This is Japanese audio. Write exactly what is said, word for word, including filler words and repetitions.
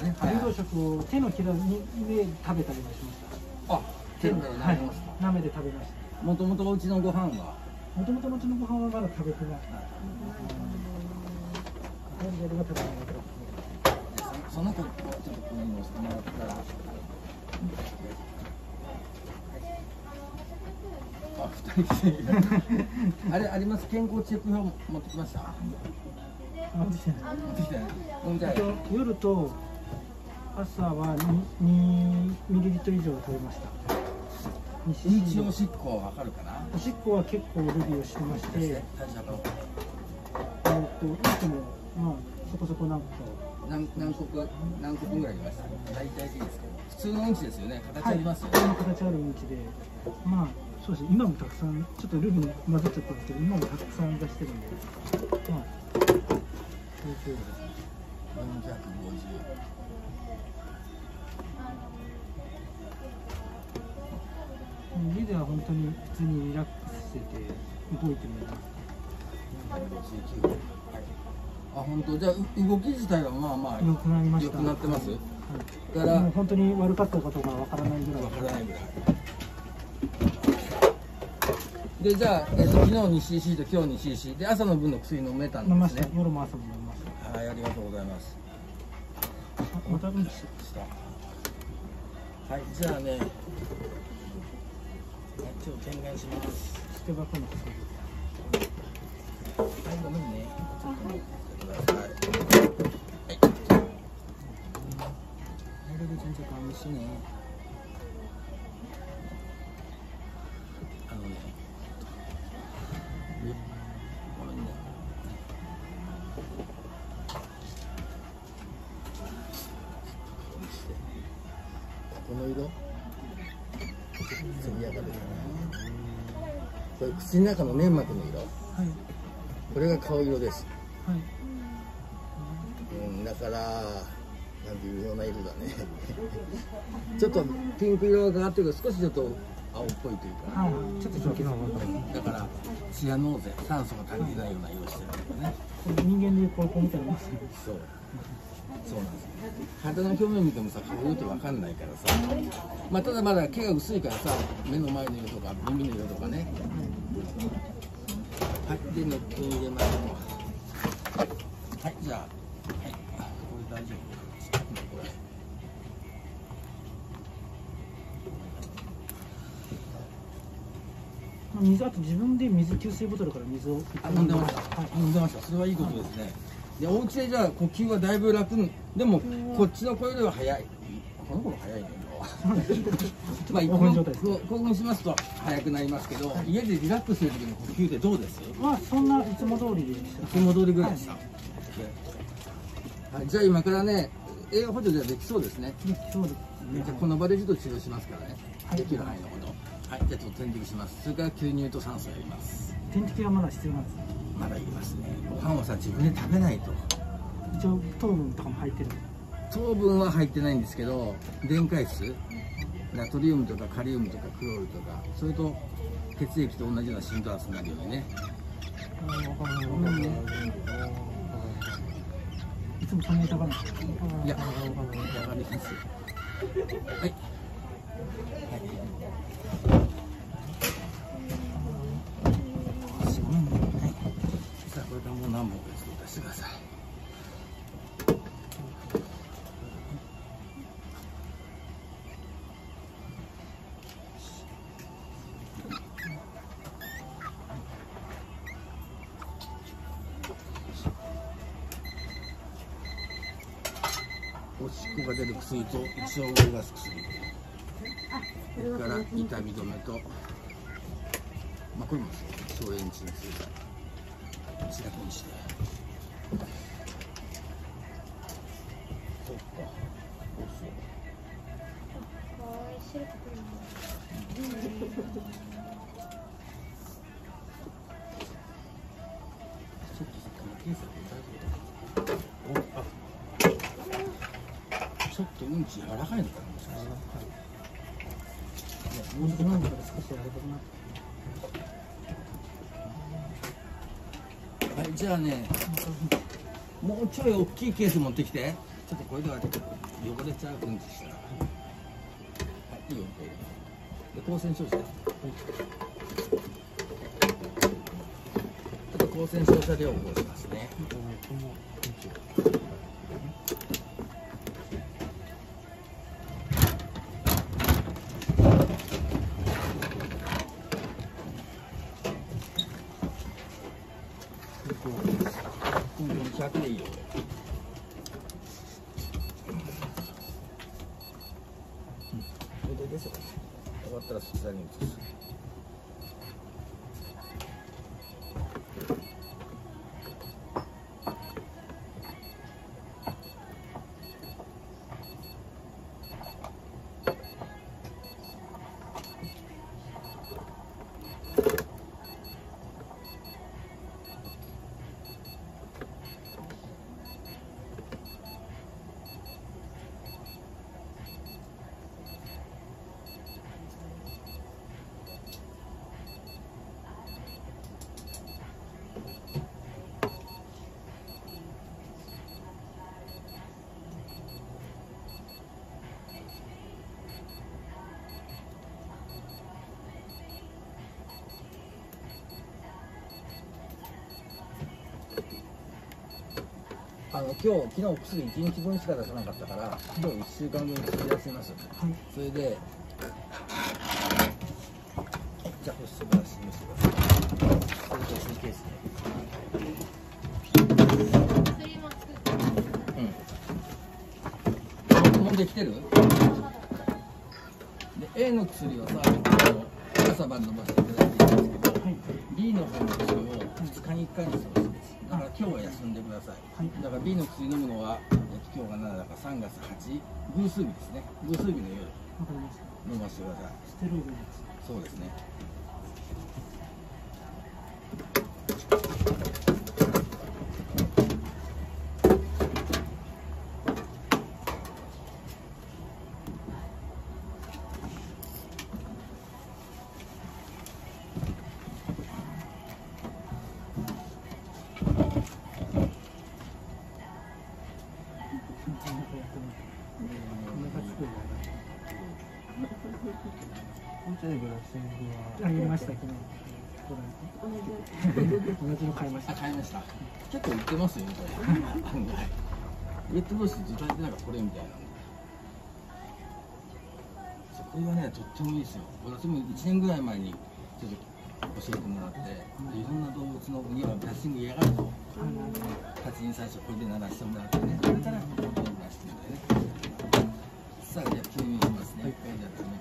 ね。流動食を手のひらにで食べたりもしました。あ、手で舐めますか。舐めで食べました。もともとお家のご飯は。もともとのうちのご飯はまだ食べてない。その子ちょっとここに乗せてもらったら。あ、二人来てる。あれあります。健康チェック表持ってきました。持ってきてない。持ってきてない。じゃあ夜と朝はにミリリットル以上食べました。日おしっこわかるかな。おしっこは結構ルビーをしてまして、えっといつもまあそこそこ何個何何個何個分ぐらいいました。大体でいいですけど、普通のうんちですよね。形ありますよね。形あるうんちで、まあそうですね。今もたくさんちょっとルビー混ぜちゃったんですけど、今もたくさん出してるんで、まあ大丈夫ですね。よんひゃくごじゅう。家では本当に普通にリラックスしてて動いてもいます。あ、本当。じゃあ動き自体はまあまあ良くなりました。良くなってます。はい、だからもう本当に悪かったことがわからないぐらい。わからないぐらい。でじゃあ、えー、と昨日に シーシー と今日に シーシー で朝の分の薬飲めたんですね。夜も朝も飲みました。はい、ありがとうございます。またうんちした。はい、じゃあね。ちょっと点眼します。捨て箱の薬。はい、ごめんね。ちょっと待ってください。はい。なるべくちゃんと勘弁してね。あのね。ごめんね。この色。つり上がる。これ口の中の粘膜の色、はい、これが顔色です、はい、うん、だからなんていうような色だねちょっとピンク色がかかってるけど少しちょっと青っぽいというか、はい、ちょっと正気の方がだからチアノーゼ、酸素が足りてないような色してるんだよね。人間でこう見たらますそうそうなんです。肌の表面見てもさ、顔色って分かんないからさ、まあ、ただまだ毛が薄いからさ、目の前の色とか耳の色とかね。はい、で、のっけに入れましょう。はい、じゃあ、はい、これ大丈夫。これ。水、あと自分で水給水ボトルから水を飲んでました。はい、飲んでました。それはいいことですね。で、お家でじゃあ呼吸はだいぶ楽に、でもこっちの声よりは早い。この子も早いね。まあ興奮しますと早くなりますけど、家でリラックスする時の呼吸ってどうです？まあそんないつも通りでした。いつも通りぐらいでした。はい、じゃあ今からね、栄養補助ではできそうですね。できそうですね。じゃあこの場でちょっと治療しますからね。できる範囲のこと。はい、じゃあちょっと点滴します。それから吸入と酸素やります。点滴はまだ必要なんですか？まだいりますね。ご飯はさ自分で食べないと。一応糖分とかも入ってる。糖分は入ってないんですけど、電解質、ナトリウムとかカリウムとかクロールとか、それと血液と同じような浸透圧になるようにね。いつもそんなに食べない。いや、食べます。はい。さあこれからもう何本か出してください。おしっこが出る薬と胃腸を動かす薬、それから痛み止めと、まあこれも消炎鎮痛剤、四角にして。そうか。そうそう。ちょっとさ、検査で大丈夫だ。ちょっとうんち柔らかいのかな、もしかして。もうちょっと前から少し柔らかくなって。はい、じゃあね、もうちょい大きいケース持ってきて。 ちょっとこれでは汚れちゃうんでしたら、はい、いいよ。で光線照射、はい、ちょっと光線照射療法しますね。ひゃくでいいよ。これでですよ。終わったら下に移す。あの今日昨日薬いちにちぶんしか出さなかったから今日いっしゅうかんぶん薬出します、はい、それでじゃあ星ブラシにしてください。それとスイケースでうんもんできてるで A の薬はさ朝晩飲ませていただいていいんですけど、はい、B の方の薬をふつかにいっかいにするんです。だから今日は休んでください、はい、だから B の薬飲むのは、えっと、今日がしちだからさんがつはち偶数日ですね。偶数日の夜飲ませてください。ステロイドです。そうですね。 ありました。昨日。同じの買いました。 買いました。結構売ってますよね。ウェットブース自体でなんかこれみたいな。これはねとってもいいですよ。私もいちねんぐらい前にちょっと教えてもらって、いろんな動物のにはダッシング嫌がると、蜂に最初これで鳴らしてもらってね。それからこれで鳴らしてもらってね。さあじゃあ吸引しますね。じゃあ